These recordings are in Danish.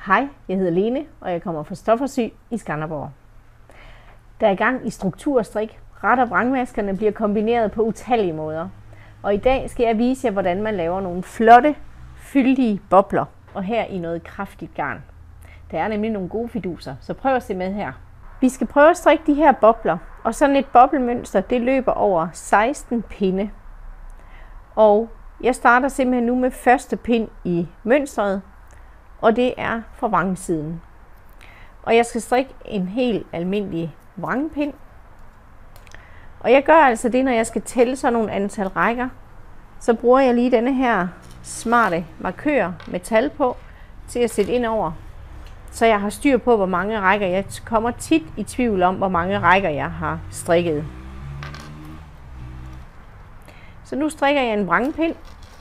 Hej, jeg hedder Lene, og jeg kommer fra Stoffersyg i Skanderborg. Der er i gang i strukturstrik. Ret- og vrangmaskerne bliver kombineret på utallige måder. Og i dag skal jeg vise jer, hvordan man laver nogle flotte, fyldige bobler. Og her i noget kraftigt garn. Der er nemlig nogle gode fiduser, så prøv at se med her. Vi skal prøve at strikke de her bobler, og sådan et bobbelmønster, det løber over 16 pinde. Og jeg starter simpelthen nu med første pind i mønstret, og det er fra vrangsiden. Og jeg skal strikke en helt almindelig vrangpind. Og jeg gør altså det, når jeg skal tælle sådan nogle antal rækker, så bruger jeg lige denne her smarte markør med tal på, til at sætte ind over, så jeg har styr på, hvor mange rækker. Jeg kommer tit i tvivl om, hvor mange rækker jeg har strikket. Så nu strikker jeg en vrangpind.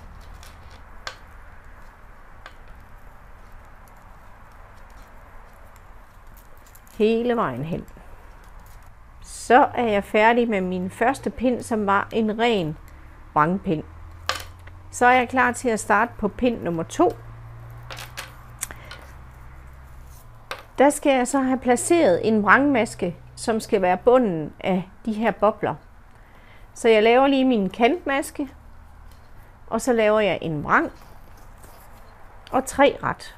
Hele vejen hen. Så er jeg færdig med min første pind, som var en ren vrangpind. Så er jeg klar til at starte på pind nummer 2. Der skal jeg så have placeret en vrangmaske, som skal være bunden af de her bobler. Så jeg laver lige min kantmaske, og så laver jeg en vrang og 3 ret.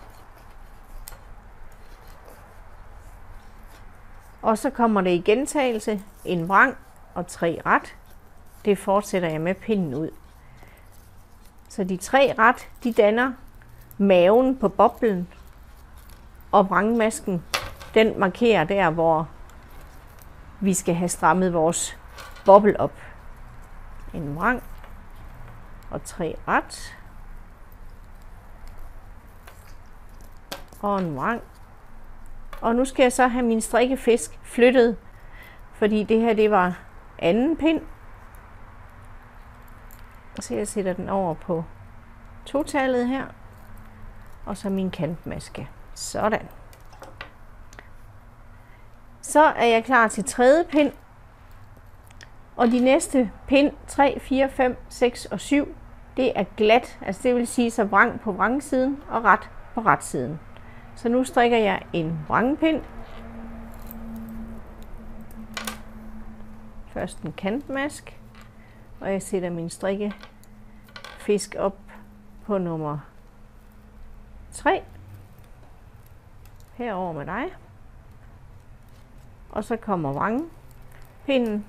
Og så kommer det i gentagelse, en vrang og 3 ret. Det fortsætter jeg med pinden ud. Så de 3 ret, de danner maven på boblen, og vrangmasken, den markerer der, hvor vi skal have strammet vores bobbel op. En vrang og 3 ret. Og en vrang. Og nu skal jeg så have min strikkefisk flyttet, fordi det her, det var anden pind. Så jeg sætter den over på totallet her, og så min kantmaske. Sådan. Så er jeg klar til tredje pind, og de næste pind 3, 4, 5, 6 og 7, det er glat, altså det vil sige så vrang på vrangsiden og ret på retsiden. Så nu strikker jeg en vrangpind, først en kantmask, og jeg sætter min strikkefisk op på nummer 3, herover med dig, og så kommer vrangpinden.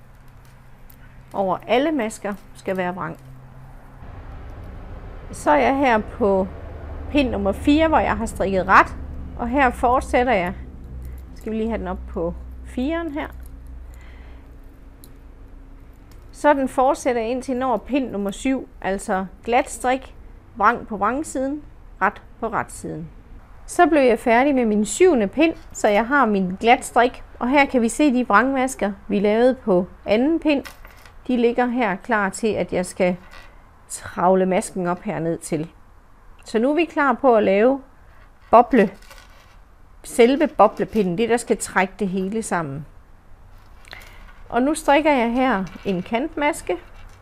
Over alle masker skal være vrang. Så er jeg her på pind nummer 4, hvor jeg har strikket ret, og her fortsætter jeg. Skal vi lige have den op på 4'eren her. Så den fortsætter indtil når pind nummer 7, altså glat strik, vrang på vrangsiden, ret på retsiden. Så blev jeg færdig med min 7. pind, så jeg har min glat strik, og her kan vi se de vrangmasker, vi lavede på anden pind. De ligger her klar til, at jeg skal travle masken op herned til. Så nu er vi klar på at lave selve boblepinden, det der skal trække det hele sammen. Og nu strikker jeg her en kantmaske.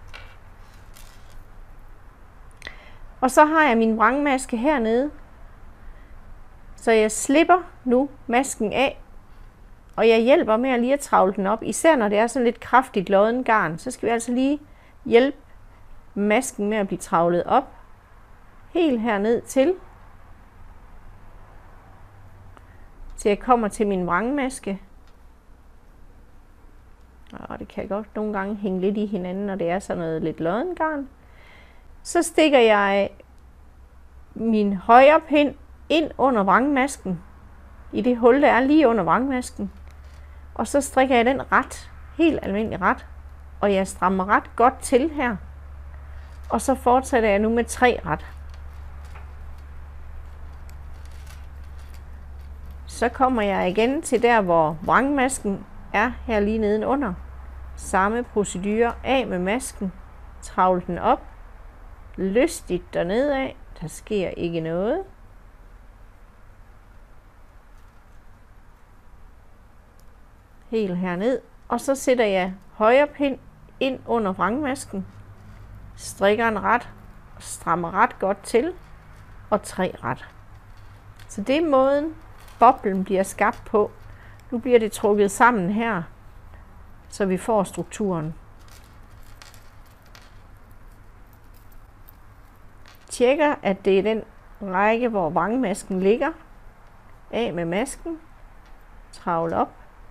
Og så har jeg min vrangmaske hernede. Så jeg slipper nu masken af, og jeg hjælper med at lige at travle den op. Især når det er sådan lidt kraftigt lodden garn, så skal vi altså lige hjælpe masken med at blive travlet op. Helt herned til jeg kommer til min vrangmaske. Og det kan godt nogle gange hænge lidt i hinanden, når det er sådan noget lidt lodden garn. Så stikker jeg min højre pind ind under vrangmasken, i det hul, der er lige under vrangmasken. Og så strikker jeg den ret, helt almindelig ret, og jeg strammer ret godt til her. Og så fortsætter jeg nu med 3 ret. Så kommer jeg igen til der, hvor vrangmasken er her lige nedenunder. Samme procedure, af med masken, travle den op, lystigt dernede af, der sker ikke noget. Helt herned, og så sætter jeg højre pind ind under vrangmasken, strikker en ret, strammer ret godt til, og 3 ret. Så det er måden, boblen bliver skabt på. Nu bliver det trukket sammen her, så vi får strukturen. Tjekker, at det er den række, hvor vrangmasken ligger. Af med masken. Travl op.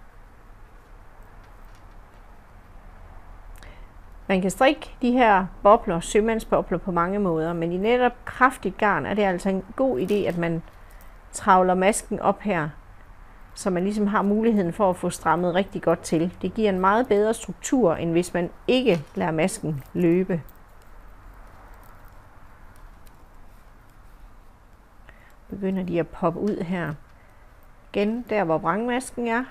Man kan strikke de her bobler, sømandsbobler, på mange måder, men i netop kraftigt garn er det altså en god idé, at man travler masken op her, så man ligesom har muligheden for at få strammet rigtig godt til. Det giver en meget bedre struktur, end hvis man ikke lader masken løbe. Begynder de at poppe ud her. Igen der, hvor vrangmasken er.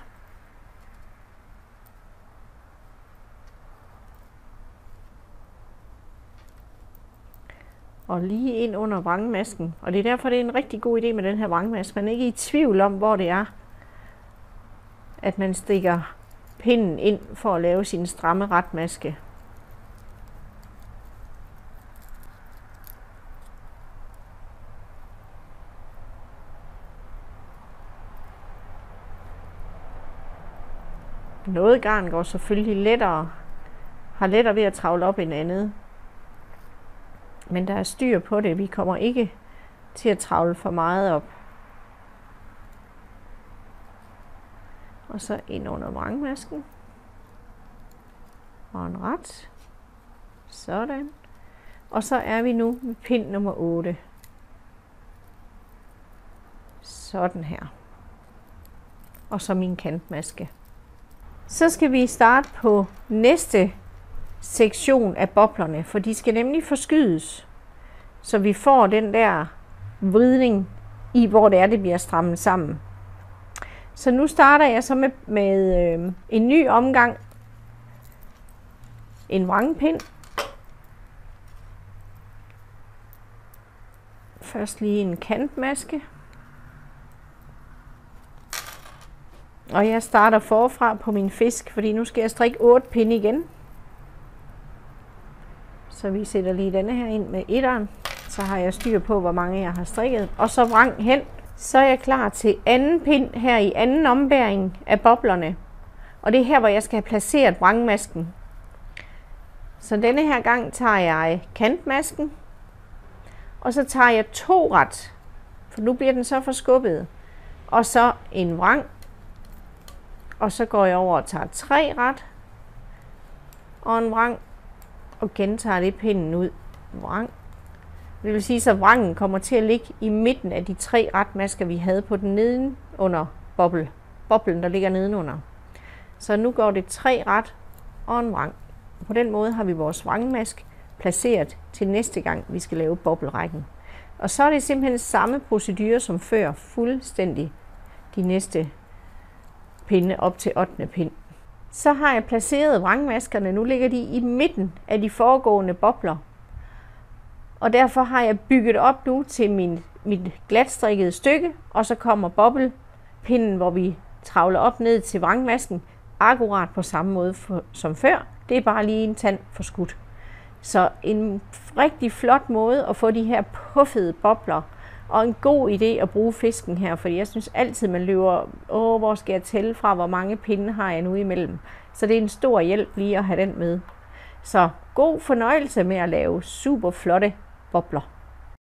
Og lige ind under vrangmasken. Og det er derfor, det er en rigtig god idé med den her vrangmaske. Man er ikke i tvivl om, hvor det er, at man stikker pinden ind for at lave sin stramme retmaske. Noget garn går selvfølgelig har lettere ved at travle op end andet. Men der er styr på det. Vi kommer ikke til at travle for meget op. Og så ind under vrangmasken. Og en ret. Sådan. Og så er vi nu med pind nummer 8. Sådan her. Og så min kantmaske. Så skal vi starte på næste sektion af boblerne, for de skal nemlig forskydes, så vi får den der vridning i, hvor det bliver strammet sammen. Så nu starter jeg så med en ny omgang. En vrangpind. Først lige en kantmaske. Og jeg starter forfra på min fisk, fordi nu skal jeg strikke 8 pinde igen. Så vi sætter lige denne her ind med etteren. Så har jeg styr på, hvor mange jeg har strikket. Og så vrang hen. Så er jeg klar til anden pind her i anden ombæring af boblerne. Og det er her, hvor jeg skal have placeret vrangmasken. Så denne her gang tager jeg kantmasken. Og så tager jeg 2 ret. For nu bliver den så forskubbet. Og så en vrang. Og så går jeg over og tager 3 ret. Og en vrang. Og gentager det pinden ud. Vrang. Det vil sige, så vrangen kommer til at ligge i midten af de 3 retmasker, vi havde på den nedenunder boblen, der ligger nedenunder. Så nu går det 3 ret og en vrang. På den måde har vi vores vrangmask placeret til næste gang, vi skal lave boblerækken. Og så er det simpelthen samme procedure som før, fuldstændig de næste pinde op til 8. pind. Så har jeg placeret vrangmaskerne. Nu ligger de i midten af de foregående bobler. Og derfor har jeg bygget op nu til mit glatstrikkede stykke. Og så kommer bobbelpinden, hvor vi travler op ned til vrangmasken. Akkurat på samme måde som før. Det er bare lige en tand forskudt. Så en rigtig flot måde at få de her puffede bobler. Og en god idé at bruge fisken her, fordi jeg synes altid, man løber, hvor skal jeg tælle fra, hvor mange pinde har jeg nu imellem. Så det er en stor hjælp lige at have den med. Så god fornøjelse med at lave super flotte bobler.